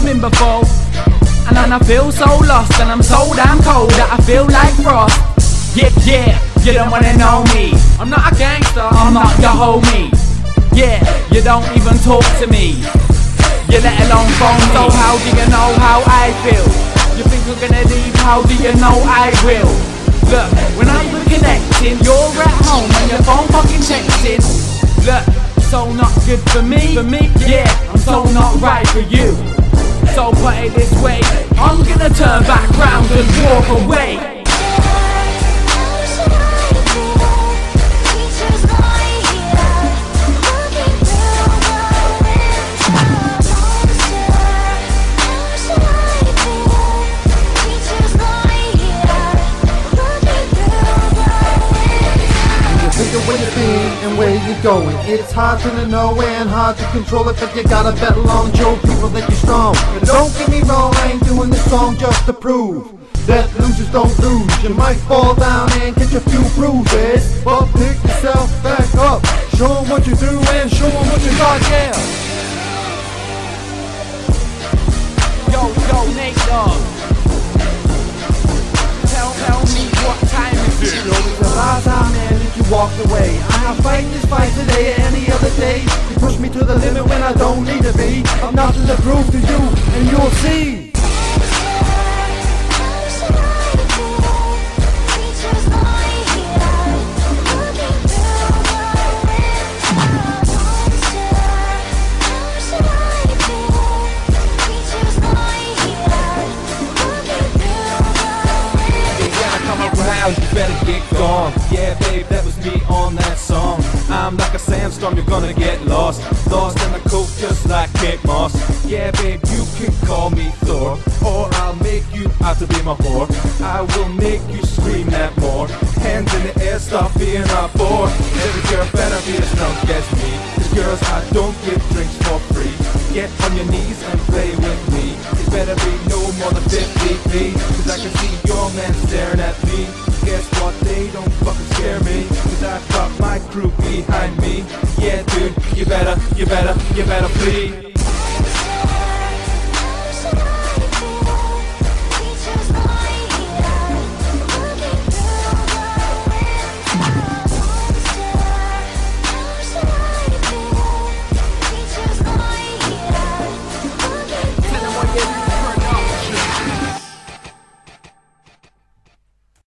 been before. And I feel so lost, and I'm so damn cold that I feel like frost. Yeah, yeah, you don't wanna know me. I'm not a gangster, I'm not your homie. Yeah, you don't even talk to me, you let alone phone. So how do you know how I feel? You think we're gonna leave, how do you know I will? Look, we're not even connecting, you're at home and your phone fucking texting. Look, so not good for me, yeah, I'm so not right for you. So put it this way, I'm gonna turn back round and walk away. Where you been and where you going. It's hard to know and hard to control it, but you gotta bet along Joe people that you're strong. But don't get me wrong, I ain't doing this song just to prove that losers don't lose. You might fall down and catch a few bruises, but pick yourself back up. Show 'em what you do and show 'em what you got, yeah. Yo, Nate Dogg, tell me what time is it? It's about time, man, that you walked away. I'm not fighting this fight today or any other day. You push me to the limit when I don't need to be. I've nothing to prove to you, and you'll see. You better get gone. Yeah, babe, that was me on that song. I'm like a sandstorm, you're gonna get lost. Lost in the coke just like Kate Moss. Yeah, babe, you can call me Thor, or I'll make you out to be my whore. I will make you scream that more. Hands in the air, stop being a bore. Every girl better be as drunk as me. Cause girls, I don't give drinks for free. Get on your knees and play with me. It better be no more than 50 feet. Cause I can see your man staring at me. Guess what, they don't fucking scare me, cause I've got my crew behind me. Yeah dude, you better flee.